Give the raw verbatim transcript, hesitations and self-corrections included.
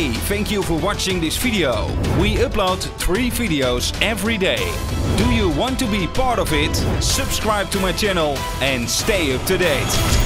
Hey, thank you for watching this video. We upload three videos every day. Do you want to be part of it? Subscribe to my channel and stay up to date.